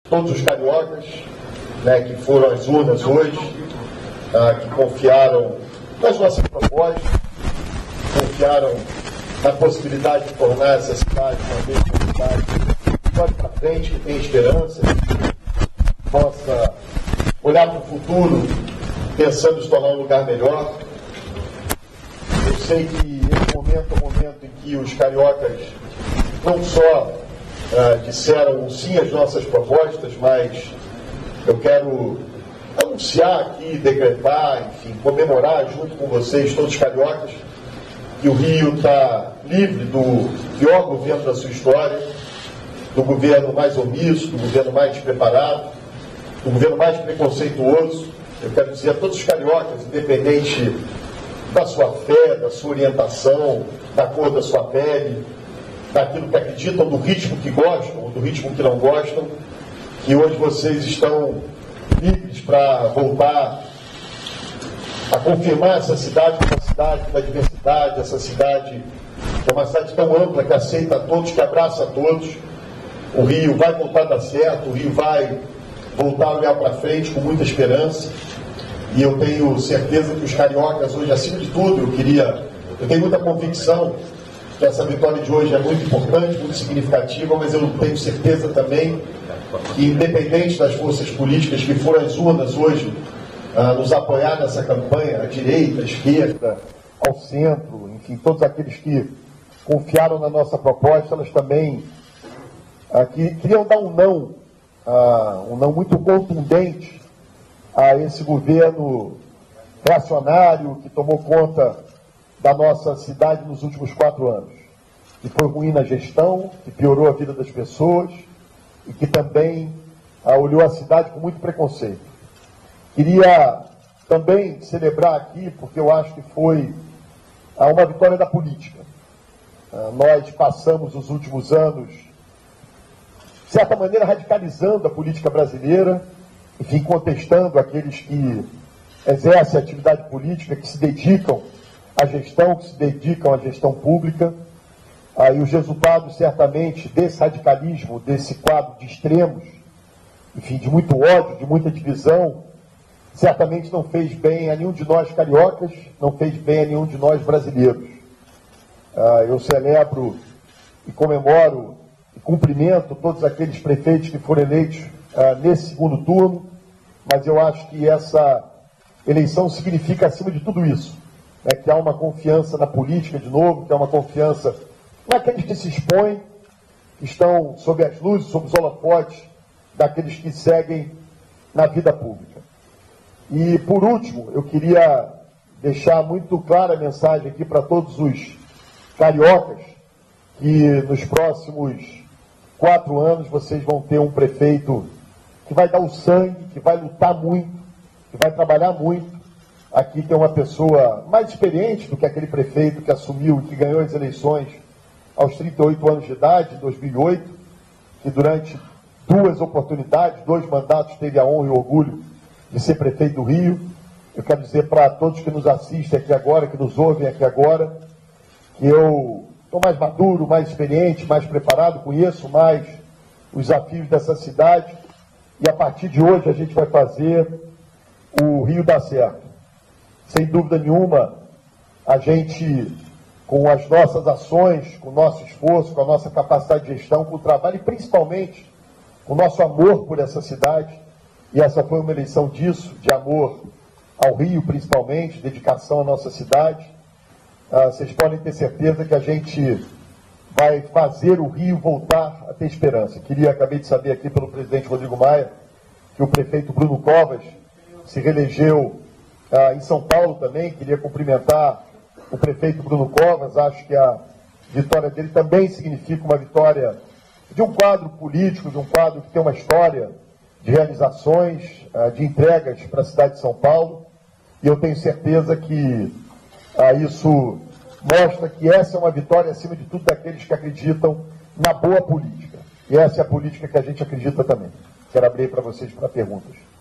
todos os cariocas, né, que foram às urnas hoje, que confiaram nas nossas propostas, confiaram na possibilidade de tornar essa cidade uma vez uma cidade que olhe para frente, que tem esperança, que possa olhar para o futuro pensando em se tornar um lugar melhor. Eu sei que esse momento é um momento em que os cariocas não só disseram sim às nossas propostas, mas eu quero anunciar aqui, decretar, enfim, comemorar junto com vocês, todos os cariocas, que o Rio está livre do pior governo da sua história, do governo mais omisso, do governo mais despreparado, do governo mais preconceituoso. Eu quero dizer a todos os cariocas, independente da sua fé, da sua orientação, da cor da sua pele, daquilo que acreditam, do ritmo que gostam ou do ritmo que não gostam, que hoje vocês estão livres para voltar a confirmar essa cidade como uma cidade da diversidade, essa cidade que é uma cidade tão ampla, que aceita a todos, que abraça a todos. O Rio vai voltar a dar certo, o Rio vai voltar a olhar para frente com muita esperança. E eu tenho certeza que os cariocas hoje, acima de tudo, eu tenho muita convicção que essa vitória de hoje é muito importante, muito significativa, mas eu tenho certeza também que, independente das forças políticas que foram às urnas hoje nos apoiar nessa campanha, à direita, à esquerda, ao centro, enfim, todos aqueles que confiaram na nossa proposta, elas também queriam dar um não muito contundente a esse governo reacionário que tomou conta da nossa cidade nos últimos 4 anos, que foi ruim na gestão, que piorou a vida das pessoas e que também olhou a cidade com muito preconceito. Queria também celebrar aqui, porque eu acho que foi uma vitória da política. Nós passamos os últimos anos, de certa maneira, radicalizando a política brasileira, enfim, contestando aqueles que exercem atividade política, que se dedicam à gestão, que se dedicam à gestão pública. E os resultados, certamente, desse radicalismo, desse quadro de extremos, enfim, de muito ódio, de muita divisão, certamente não fez bem a nenhum de nós cariocas, não fez bem a nenhum de nós brasileiros. Eu celebro e comemoro e cumprimento todos aqueles prefeitos que foram eleitos nesse segundo turno, mas eu acho que essa eleição significa, acima de tudo isso, que há uma confiança na política, de novo, que há uma confiança naqueles que se expõem, que estão sob as luzes, sob os holofotes daqueles que seguem na vida pública. E, por último, eu queria deixar muito clara a mensagem aqui para todos os cariocas, que nos próximos 4 anos vocês vão ter um prefeito que vai dar o sangue, que vai lutar muito, que vai trabalhar muito. Aqui tem uma pessoa mais experiente do que aquele prefeito que assumiu e que ganhou as eleições aos 38 anos de idade, em 2008, que durante 2 oportunidades, 2 mandatos, teve a honra e o orgulho de ser prefeito do Rio. Eu quero dizer para todos que nos assistem aqui agora, que nos ouvem aqui agora, que eu estou mais maduro, mais experiente, mais preparado, conheço mais os desafios dessa cidade, e a partir de hoje a gente vai fazer o Rio dar certo. Sem dúvida nenhuma, a gente, com as nossas ações, com o nosso esforço, com a nossa capacidade de gestão, com o trabalho e principalmente com o nosso amor por essa cidade, e essa foi uma eleição disso, de amor ao Rio principalmente, dedicação à nossa cidade. Vocês podem ter certeza que a gente vai fazer o Rio voltar a ter esperança. Acabei de saber aqui pelo presidente Rodrigo Maia que o prefeito Bruno Covas se reelegeu em São Paulo também. Queria cumprimentar o prefeito Bruno Covas. Acho que a vitória dele também significa uma vitória de um quadro político, de um quadro que tem uma história de realizações, de entregas para a cidade de São Paulo. E eu tenho certeza que isso mostra que essa é uma vitória, acima de tudo, daqueles que acreditam na boa política. E essa é a política que a gente acredita também. Quero abrir para vocês para perguntas.